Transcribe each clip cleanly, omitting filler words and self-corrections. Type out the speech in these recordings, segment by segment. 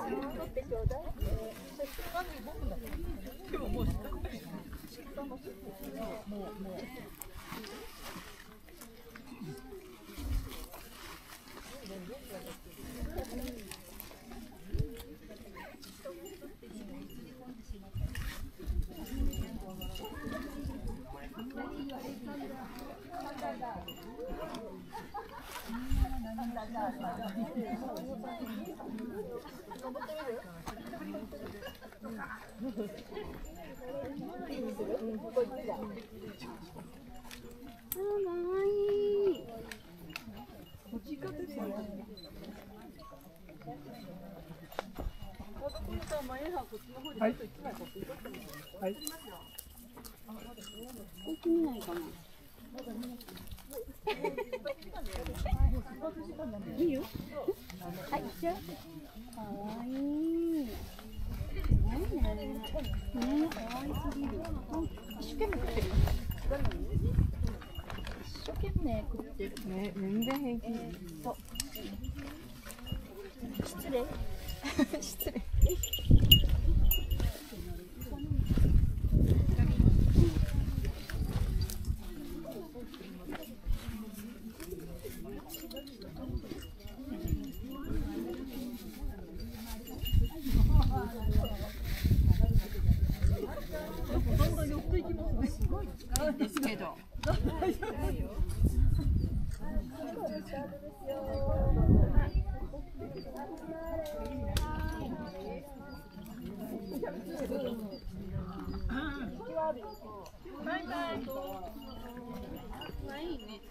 はい。はい。 大き見ないかな。いいよ。はい、じゃあ。かわいい。何ね。ね、かわいすぎる。一生懸命食ってる。一生懸命食ってる。 ね、全然平気。 失礼。失礼。 ですけど。バイバイ。可愛いね。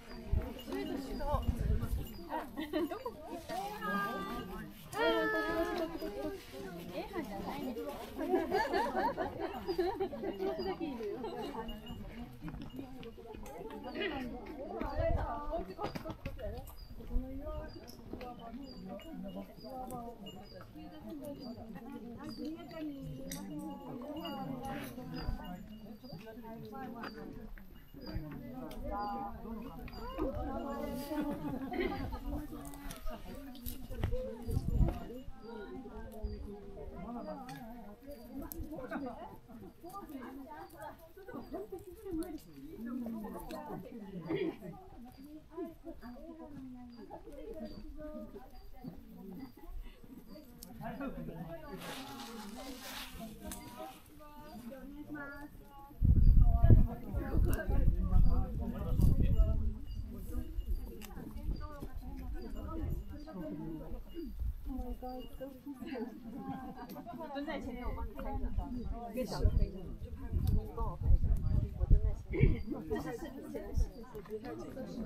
蹲在前面，我帮你拍着。越小的可以，就拍你帮我拍着。我蹲在前面。这是视频前的视频，别太紧张。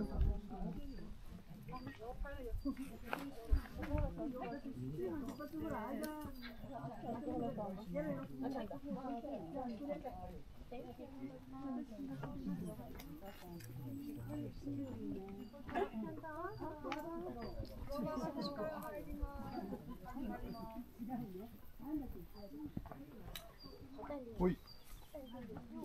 おい。